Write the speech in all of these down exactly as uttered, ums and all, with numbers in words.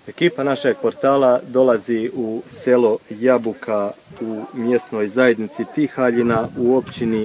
Ekipa našeg portala dolazi u selo Jabuka u mjesnoj zajednici Tihaljina u općini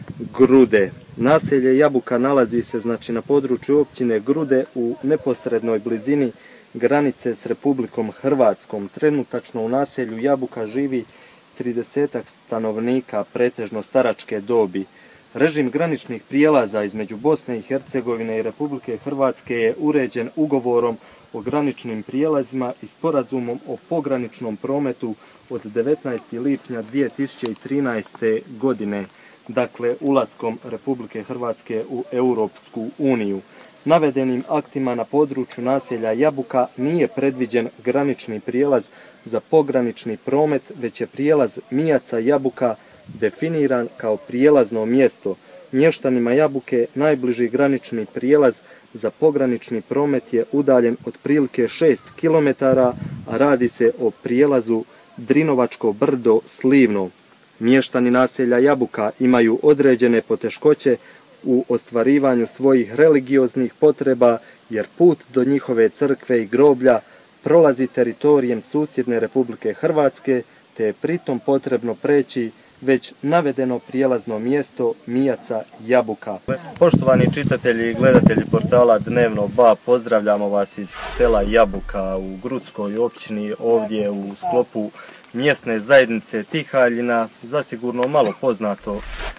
Grude. Naselje Jabuka nalazi se znači na području općine Grude u neposrednoj blizini granice s Republikom Hrvatskom. Trenutačno u naselju Jabuka živi tridesetak stanovnika, pretežno staračke dobi. Režim graničnih prijelaza između Bosne i Hercegovine i Republike Hrvatske je uređen ugovorom o graničnim prijelazima i sporazumom o pograničnom prometu od devetnaestog lipnja dvije tisuće trinaeste. godine, dakle ulaskom Republike Hrvatske u Europsku uniju. Navedenim aktima na području naselja Jabuka nije predviđen granični prijelaz za pogranični promet, već je prijelaz Mijaca Jabuka definiran kao prijelazno mjesto. Mještanima Jabuke najbliži granični prijelaz za pogranični promet je udaljen otprilike šest kilometara, a radi se o prijelazu Drinovačko brdo Slivno. Mještani naselja Jabuka imaju određene poteškoće u ostvarivanju svojih religioznih potreba, jer put do njihove crkve i groblja prolazi teritorijem susjedne Republike Hrvatske, te je pritom potrebno preći već navedeno prijelazno mjesto Mijaca Jabuka. Poštovani čitatelji i gledatelji portala Dnevno B A, pozdravljamo vas iz sela Jabuka u Grudskoj općini, ovdje u sklopu mjesne zajednice Tihaljina. Zasigurno malo poznato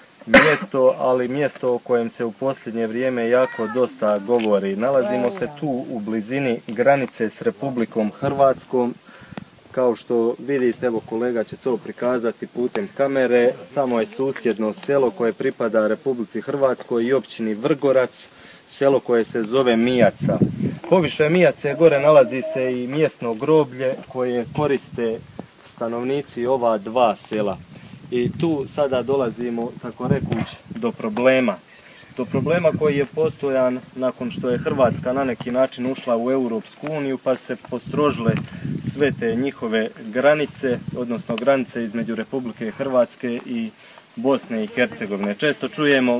mjesto, ali mjesto o kojem se u posljednje vrijeme jako dosta govori. Nalazimo se tu u blizini granice s Republikom Hrvatskom. Kao što vidite, evo kolega će to prikazati putem kamere, tamo je susjedno selo koje pripada Republici Hrvatskoj i općini Vrgorac, selo koje se zove Mijaca. Poviše Mijace gore nalazi se i mjesno groblje koje koriste stanovnici ova dva sela. I tu sada dolazimo, tako rekuć, do problema. Do problema koji je postojan nakon što je Hrvatska na neki način ušla u Europsku uniju, pa su se postrožile sve te njihove granice, odnosno granice između Republike Hrvatske i Bosne i Hercegovine. Često čujemo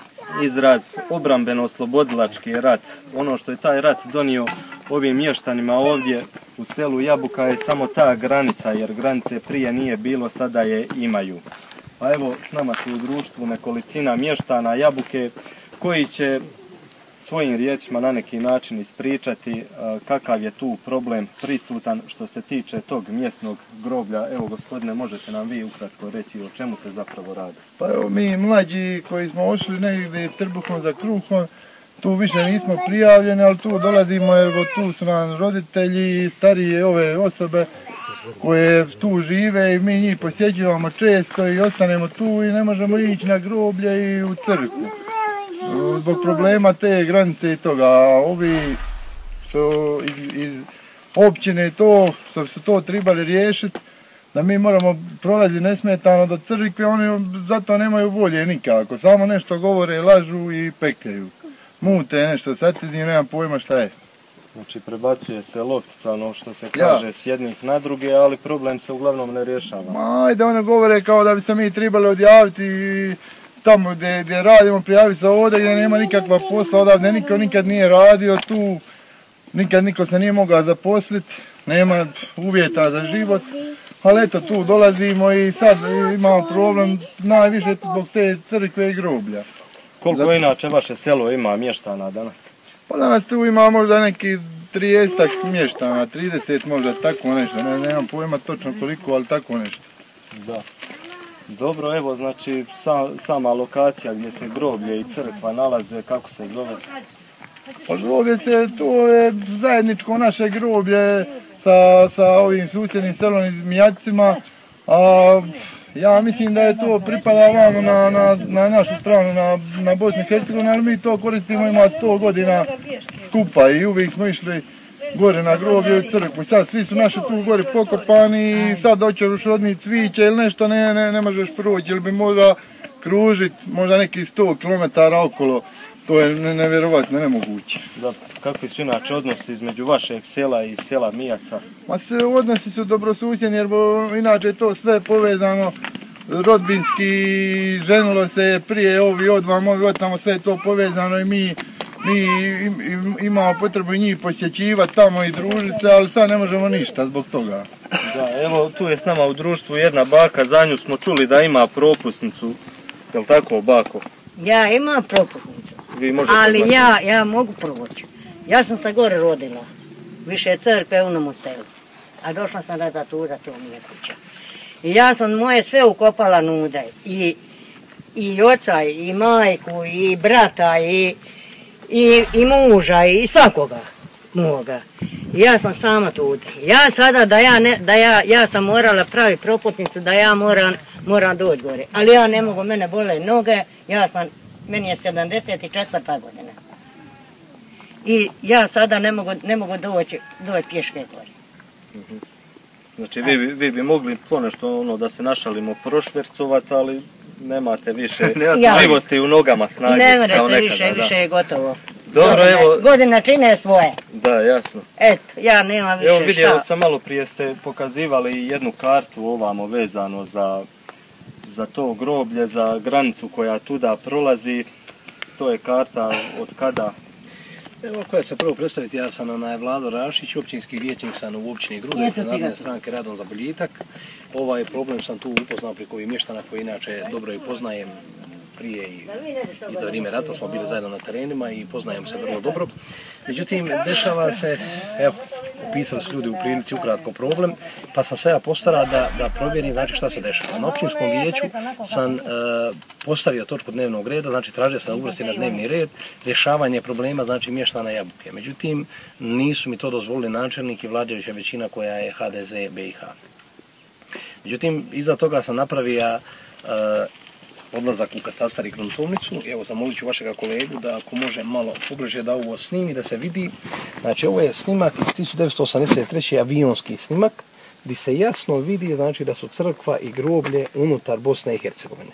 izraz obrambeno-oslobodilački rat. Ono što je taj rat donio ovim mještanima ovdje u selu Jabuka je samo ta granica, jer granice prije nije bilo, sada je imaju. Pa evo, s nama su u društvu nekolicina mještana Jabuke koji će svojim riječima na neki način ispričati kakav je tu problem prisutan što se tiče tog mjesnog groblja. Evo, gospodine, možete nam vi ukratko reći o čemu se zapravo radi? Pa evo, mi mlađi koji smo ošli negdje trbuhom za kruhom, tu više nismo prijavljeni, ali tu dolazimo jer tu su nam roditelji i starije ove osobe koje tu žive i mi njih posjećujemo često i ostanemo tu i ne možemo ići na groblje i u crkvu. Zbog problema te granice i toga, a ovi što iz, iz općine to, što su to trebali riješiti, da mi moramo prolaziti nesmetano do crkve, oni zato nemaju volje nikako, samo nešto govore, lažu i pekaju. Mute nešto, sad ti nemam pojma šta je. Znači prebacuje se loptica, ono što se kaže, ja, s jednih na druge, ali problem se uglavnom ne rješava. Ma, ajde, one govore kao da bi se mi trebali odjaviti tamo gdje, gdje radimo, prijaviti se ovdje gdje nema nikakva posla, odavde niko nikad nije radio tu, nikad niko se nije mogao zaposliti, nema uvjeta za život, ali eto tu dolazimo i sad imamo problem najviše zbog te crkve i groblja. Koliko Zato... inače vaše selo ima mještana danas? Pa danas tu ima možda neki trideset mještana, trideset možda, tako nešto, ne, nemam pojma točno koliko, ali tako nešto. Da. Dobro, evo, znači sa, sama lokacija gdje se groblje i crkva nalaze, kako se zove? Pa groblje se, to je zajedničko naše groblje sa, sa ovim susjednim selom i Mijacima, a ja mislim da je to pripada vamo na, na, na našu stranu, na, na Bosnu i Hercegovinu, ali mi to koristimo, ima sto godina skupa i uvijek smo išli gore na groblje u crkvu. Sad svi su naši tu gore pokopani i sad hoćeš rodni cviće ili nešto, ne, ne, ne možeš proći, ili bi možda kružiti možda neki sto kilometara okolo. To je nevjerovatno, nemoguće. Da, kakvi su inače odnosi između vašeg sela i sela Mijaca? Ma se odnosi su dobrosusjedni, jer bo, inače je to sve povezano rodbinski, ženilo se prije ovi od vam, ovi od tamo, sve je to povezano i mi mi imamo potrebu njih posjećivati tamo i družiti se, ali sad ne možemo ništa zbog toga. Da, evo tu je s nama u društvu jedna baka, za nju smo čuli da ima propusnicu, je li tako bako? Ja imam propusnicu, ali ja, ja mogu proći. Ja sam se gore rodila, više crkve u nomu selu, a došla sam da tuda, to mi je kuća. I ja sam moje sve ukopala nude, i, i oca, i majku, i brata, i, i, i muža, i svakoga moga. I ja sam sama tuda. Ja sada da ja, ne, da ja, ja sam morala pravi proputnicu, da ja moram, moram doći gore. Ali ja ne mogu, mene bole noge, ja sam, meni je sedamdeset četvrta godina. I ja sada ne mogu, ne mogu doći, doći pješke gore. Mm-hmm. Znači vi, vi bi mogli ponešto ono da se našalimo prošvercovati, ali nemate više ja. živosti u nogama snage. Ne more se više, da. više je gotovo. Dobro, Godine, evo... Godina čine svoje. Da, jasno. Eto, ja nemam više evo, šta. Evo vidio sam malo prije ste pokazivali jednu kartu ovamo vezano za, za to groblje, za granicu koja tuda prolazi. To je karta od kada? Evo koja se prvo predstaviti, ja sam onaj Vlado Rašić, općinski vijećnik sam u općini Grude, Narodne stranke Radom za boljitak. Ovaj problem sam tu upoznao preko ovih mještana koji inače dobro i poznajem prije i, i za vrijeme rata smo bili zajedno na terenima i poznajem se vrlo dobro. Međutim, dešava se, evo, opisali su ljudi u prilici ukratko problem, pa sam se ja postarao da, da provjerim znači, šta se dešava. Na općinskom vijeću sam e, postavio točku dnevnog reda, znači tražio sam da uvrsti na dnevni red rješavanje problema, znači mještana Jabuke. Međutim, nisu mi to dozvolili načelnik i vladajuća većina koja je H D Z B i H. Međutim, iza toga sam napravio e, odlazak u katastar i gruntovnicu. Evo, zamolit ću vašega kolegu da ako može malo pobliže da ovo snimi, da se vidi. Znači, ovo je snimak iz tisuću devetsto osamdeset treće avionski snimak, gdje se jasno vidi znači, da su crkva i groblje unutar Bosne i Hercegovine.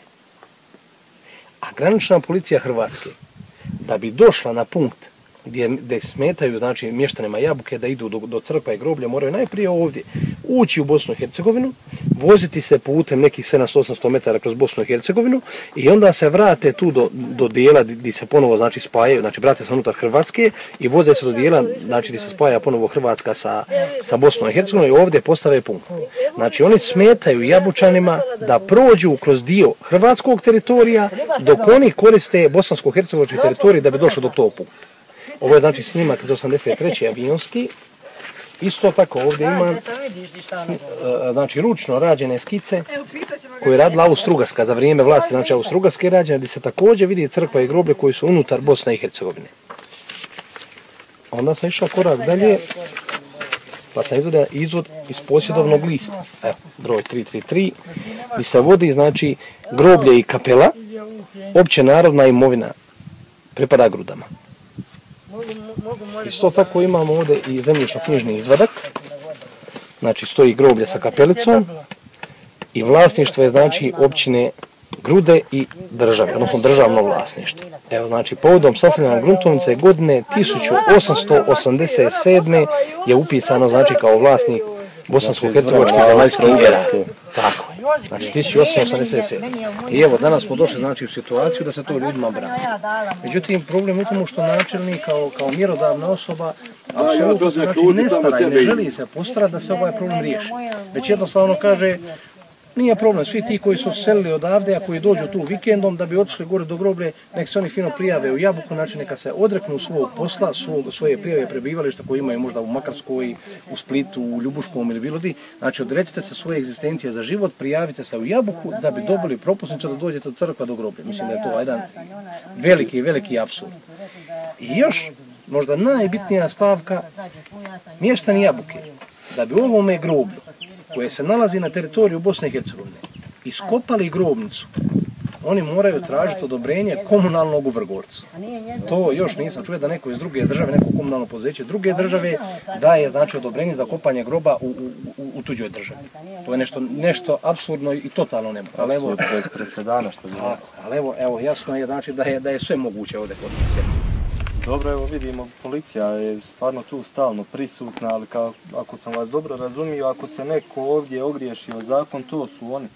A granična policija Hrvatske, da bi došla na punkt gdje, gdje smetaju znači, mještanima Jabuke da idu do, do crkva i groblja, moraju najprije ovdje ući u Bosnu i Hercegovinu, voziti se putem nekih sedamsto do osamsto metara kroz Bosnu i Hercegovinu i onda se vrate tu do, do dijela gdje se ponovo znači, spajaju, znači vrate se unutar Hrvatske i voze se do dijela znači, gdje se spaja ponovo Hrvatska sa, sa Bosnom i Hercegovinom i ovdje postave punkt. Znači oni smetaju Jabučanima da prođu kroz dio hrvatskog teritorija dok oni koriste bosansko-hercegovački teritorij da bi došli do tog punkta. Ovo je znači snimak iz osamdeset treće avionski. Isto tako ovdje imam znači, ručno rađene skice koje je radila Austro-Ugarska za vrijeme vlasti, znači Austro-Ugarske rađene, gdje se također vidi crkva i groblje koji su unutar Bosne i Hercegovine. Onda sam išao korak dalje, pa sam izvodio izvod iz posjedovnog lista, evo, broj tri tri tri, gdje se vodi znači groblje i kapela, opće narodna imovina pripada Grudama. Isto tako imamo ovdje i zemljišno-knjižni izvadak, znači stoji groblje sa kapelicom i vlasništvo je znači općine Grude i države, odnosno državno vlasništvo. Evo znači povodom sastavljanja gruntovnice godine tisuću osamsto osamdeset sedme je upisano znači kao vlasnik bosansko-hercegovačke zemaljske era. Tako je. Znači tisuću osamsto osamdeset sedme. I evo danas smo došli znači u situaciju da se to ljudima brani. Međutim problem je u tomu što načelnik kao, kao mjerodavna osoba apsolutno znači ne stara i ne želi se postarati da se ovaj problem riješi. Već jednostavno kaže nije problem, svi ti koji su selili odavde, a koji dođu tu vikendom da bi otišli gore do groblje, nek se oni fino prijave u Jabuku, znači neka se odreknu svog posla, svog, svoje prijave prebivališta koje imaju možda u Makarskoj, u Splitu, u Ljubuškom ili bilo di. Znači odrecite se svoje egzistencije za život, prijavite se u Jabuku da bi dobili propusnicu da dođete od crkva do groblja. Mislim da je to jedan veliki, veliki apsurd. I još, možda najbitnija stavka, mještani Jabuke, da bi u ovome groblju koje se nalazi na teritoriju Bosne i Hercegovine, iskopali grobnicu, oni moraju tražiti odobrenje komunalnog u Vrgorcu. To još nisam čuo da neko iz druge države, neko komunalno poduzeće druge države daje znači odobrenje za kopanje groba u, u, u tuđoj državi. To je nešto, nešto apsurdno i totalno nemoguće. Ali evo, bez presedana što znači. Ali evo, evo jasno je znači da je, da je sve moguće ovdje kod nas. Dobro, evo vidimo, policija je stvarno tu stalno prisutna, ali kao, ako sam vas dobro razumio, ako se neko ovdje ogriješi o zakon, to su oni.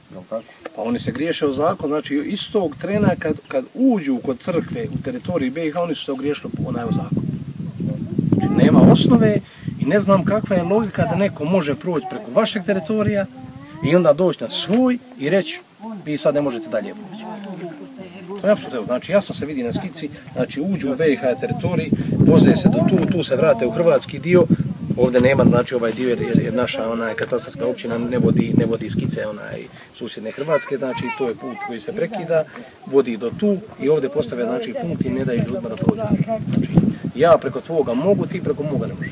Pa oni se griješe u zakon, znači istog trena kad, kad uđu kod crkve u teritoriji B i H, oni su se ogriješili onaj u zakon. Znači nema osnove i ne znam kakva je logika da neko može proći preko vašeg teritorija i onda doći na svoj i reći vi sad ne možete dalje proći. To je apsolutno, znači jasno se vidi na skici, znači uđu u B i H teritorij, voze se do tu, tu se vrate u hrvatski dio, ovdje nema, znači ovaj dio jer, jer naša onaj katastarska općina ne vodi, ne vodi skice onaj susjedne Hrvatske, znači to je put koji se prekida, vodi do tu i ovdje postave znači punkt i ne daju ljudima da prođu. Znači ja preko tvoga mogu, ti preko moga ne možeš.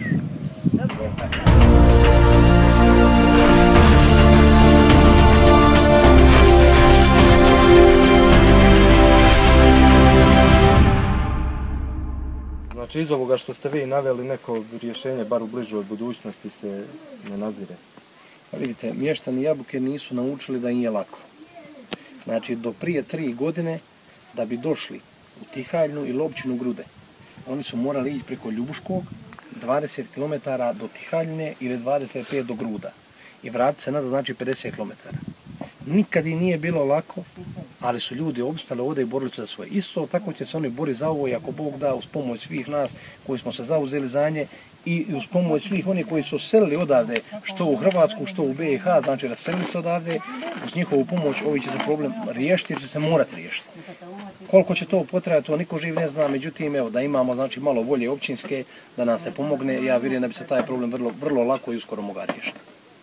Znači iz ovoga što ste vi naveli neko rješenje, bar u bližoj budućnosti se ne nazire. Pa vidite, mještani Jabuke nisu naučili da im je lako. Znači do prije tri godine da bi došli u Tihaljnu ili općinu Grude, oni su morali ići preko Ljubuškog dvadeset kilometara do Tihaljne ili dvadeset pet do Gruda i vratiti se nazad znači pedeset kilometara. Nikad im nije bilo lako, ali su ljudi opstali ovdje i borili se za svoje. Isto tako će se oni boriti za ovo i ako Bog da uz pomoć svih nas koji smo se zauzeli za nje i uz pomoć svih onih koji su selili odavde, što u Hrvatsku, što u B i H, znači raselili se odavde, uz njihovu pomoć ovi će se problem riješiti jer će se morati riješiti. Koliko će to potrajati, to niko živ ne zna, međutim evo da imamo znači malo volje općinske da nam se pomogne, ja vjerujem da bi se taj problem vrlo, vrlo lako i uskoro mogao riješiti.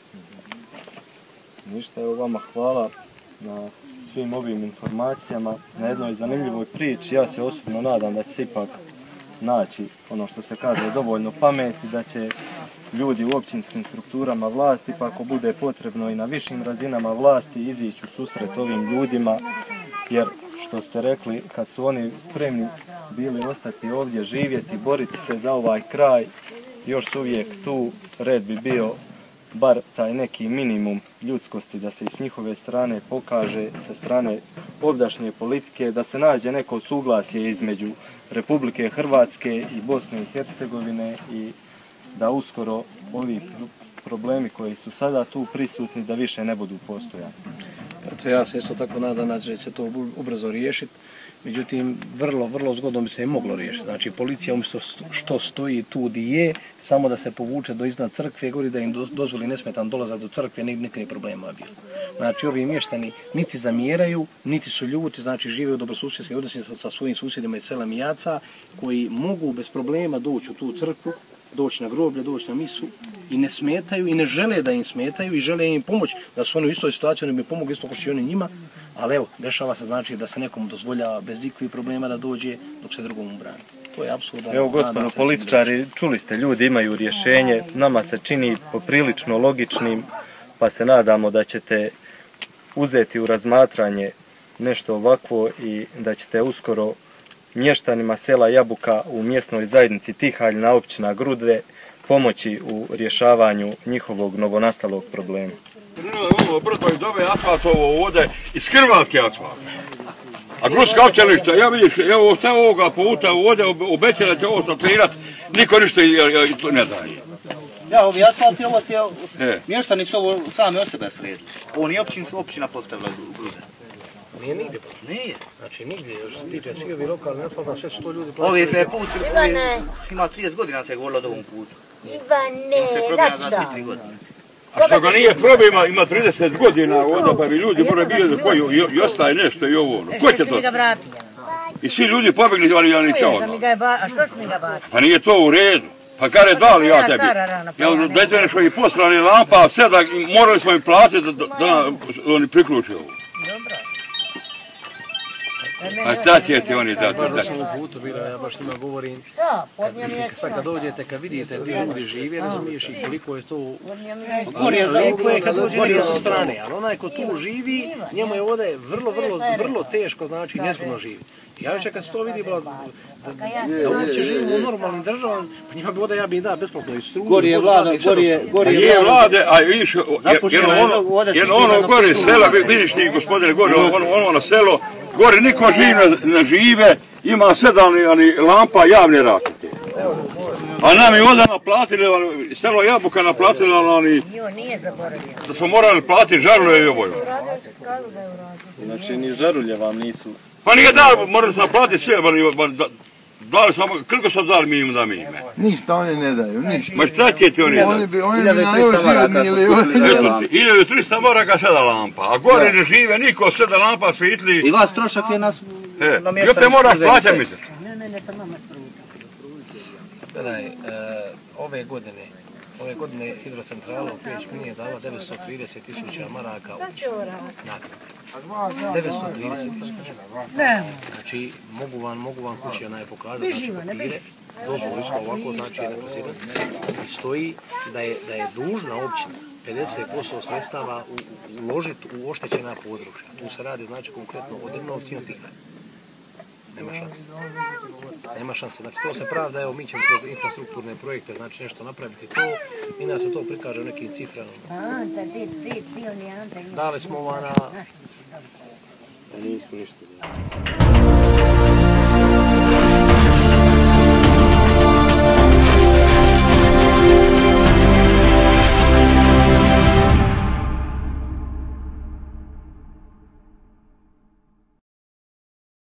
Ništa, evo vama hvala na svim ovim informacijama, na jednoj zanimljivoj priči. Ja se osobno nadam da će se ipak naći ono što se kaže dovoljno pameti, da će ljudi u općinskim strukturama vlasti, pa ako bude potrebno i na višim razinama vlasti, izići u susret ovim ljudima, jer što ste rekli, kad su oni spremni bili ostati ovdje, živjeti, boriti se za ovaj kraj, još su uvijek tu, red bi bio bar taj neki minimum ljudskosti da se i s njihove strane pokaže, sa strane ovdašnje politike, da se nađe neko suglasje između Republike Hrvatske i Bosne i Hercegovine i da uskoro ovi problemi koji su sada tu prisutni da više ne budu postojani. Eto, ja se isto tako nadam da će se to ubrzo riješiti, međutim vrlo, vrlo zgodno bi se i moglo riješiti. Znači policija umjesto što stoji tu gdje je, samo da se povuče do iznad crkve, govori da im dozvoli nesmetan dolazak do crkve, nikakvih problema bilo. Znači ovi mještani niti zamjeraju, niti su ljuti, znači žive u dobrosusjedskim odnosima sa svojim susjedima iz sela Mijaca, koji mogu bez problema doći u tu crkvu, doći na groblje, doći na misu i ne smetaju i ne žele da im smetaju i žele im pomoći da su oni u istoj situaciji, oni bi pomogli isto kao što i oni njima, ali evo, dešava se znači da se nekom dozvoljava bez ikvih problema da dođe dok se drugom ubrani. To je apsolutno. Evo gospodo političari, čuli ste, ljudi imaju rješenje, nama se čini poprilično logičnim, pa se nadamo da ćete uzeti u razmatranje nešto ovakvo i da ćete uskoro mještanima sela Jabuka u mjesnoj zajednici Tihaljna, općina Grude, pomoći u rješavanju njihovog novonastalog problema. Ovo brdo i dove asfaltovo ovdje iz Hrvatske asfalt. A grudska učilišta, ja vidiš, evo sve ovoga puta ovdje obećali će ovo stopirati, niko ništa ne daje. Ja, ovi asfalti, ovo ti je, mještani su ovo same o sebe sredili. Ovo nije općina postavila u Grude. Nije nigdje pa? Nije. Znači nigdje, još se tiče svi ovi lokalni asfalta, sve su to ljudi plaćaju. Ovi se put, ima trideset godina se govorilo o ovom putu. Ivane, daći da. A što ga nije probima, ima trideset godina ovdje, pa bi ljudi moraju biti da koji i ostaje nešto i ovo. Ko će to? I svi ljudi pobjegli, ali ja ni čao. A što si mi ga bati? Pa nije to u redu. Pa kare dali ja tebi. Ja dajte nešto i poslali lampa, sve da morali smo im platiti da oni priključe ovo. A ta će ti oni dati. Baš da sam u putu bila, ja baš njima govorim. Šta? Podnio mi je... Sad kad dođete, kad vidite gdje ljudi žive, razumiješ i koliko je to... Lijepo je kad dođe neko sa strane, ali onaj ko tu živi, njemu je ovdje vrlo, vrlo, vrlo teško, znači nezgodno živi. Ja već kad se to vidi, da uopće živimo u normalnim državama, pa njima bi ovdje ja bi im da besplatno i struju. Gori je vlada, gori je vlada. Je vlade, a vidiš, jer ono gori sela, vidiš ti gospodine, gori ono na selo, gori niko živi ne žive, ima sedam lampa javne rakete. A nam je onda naplatili, selo Jabuka naplatili, ali Jo, nije zaboravio. da smo morali platiti žarulje i oboju. Znači ni žarulje vam nisu... Pa nije da, morali smo naplatiti sve, dali smo, koliko smo dali mi im da mi ime? Ništa oni ne daju, ništa. Ma šta će ti oni dati? Oni bi, oni bi na još jednili. hiljadu trista maraka sada lampa, a gore ne žive niko, sada lampa svitli. I vas trošak je nas namještani. I opet moraš plaćati misliš. Ne, ne, ne, to mama struda. Gledaj, ove godine, ove godine hidrocentrala u Peć mi je dala devetsto trideset tisuća maraka naknade. devetsto trideset tisuća. Znači, mogu vam, mogu vam kući onaj pokazati, znači papire, dozvolu isto ovako, znači jedan kroz jedan, i stoji da je, da je dužna općina pedeset posto sredstava uložiti u oštećena područja. Tu se radi, znači, konkretno o Drnovci i o Tigrani. Nema šanse. Nema šanse. Znači, to se pravda, evo, mi ćemo kroz infrastrukturne projekte, znači, nešto napraviti to i nas se to prikaže u nekim ciframa. Dali smo ova na... Nisu ništa.